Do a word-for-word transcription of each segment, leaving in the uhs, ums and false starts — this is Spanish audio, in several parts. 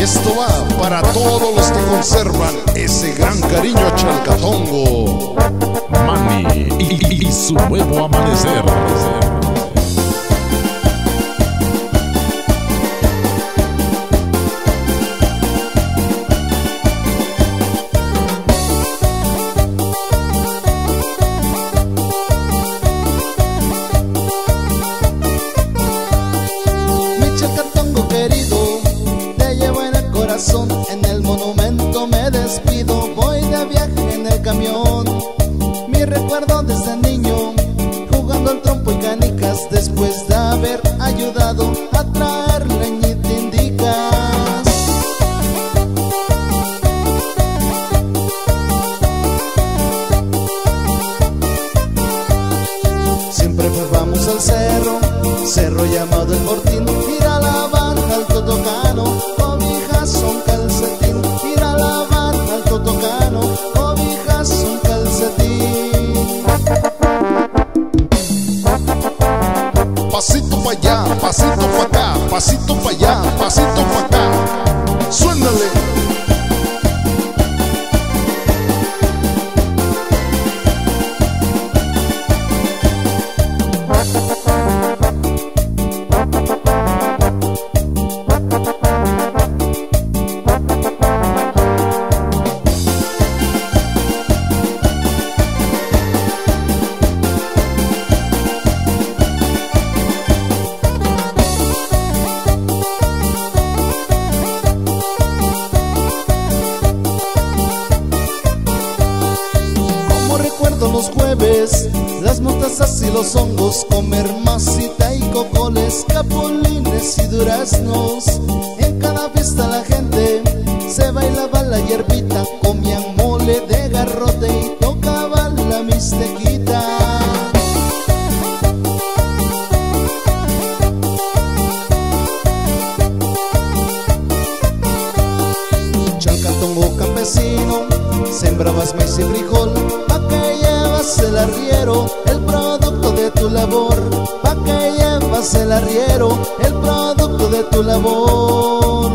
Esto va para todos los que conservan ese gran cariño a Chalcatongo. Manny y, y- y su nuevo amanecer. Mi Chalcatongo querido, te llevo en el corazón. En el monumento me despido, voy de viaje en el camión. Mi recuerdo desde niño, jugando al trompo y canicas, después de haber ayudado a traer leñita indicas. Siempre vamos al cerro, cerro llamado el Fortín, ir a la baja al Totocano, cobijas son calcetín, ir a la baja al Totocano, cobijas son calcetín. Pasito pa' allá, pasito pa' acá, pasito pa' allá, pasito pa' acá. Suénale. Los jueves, las mostazas y los hongos, comer masita y cocoles, capulines y duraznos. En cada fiesta la gente se bailaba la hierbita, comían mole de garrote y tocaban la mixtequita. Chalcatongo campesino, sembrabas maíz y frijol, pa' que llevas el arriero, el producto de tu labor. Pa' que llevas el arriero, el producto de tu labor.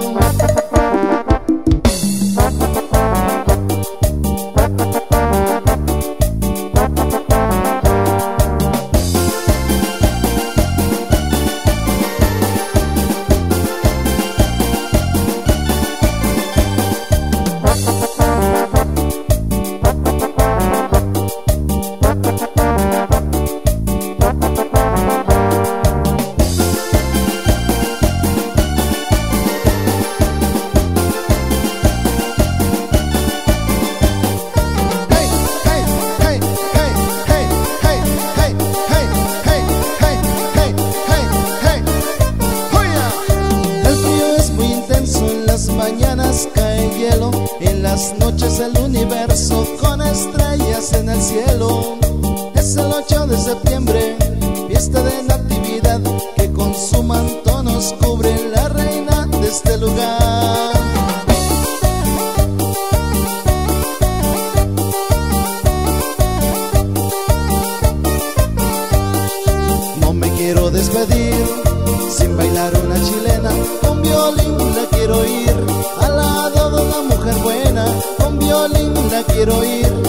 Mañanas cae hielo, en las noches el universo con estrellas en el cielo. Es el ocho de septiembre, fiesta de natividad, que con su manto nos cubre la reina de este lugar. No me quiero despedir sin bailar una chilena, con violín la quiero ir, al lado de una mujer buena, con violín la quiero ir.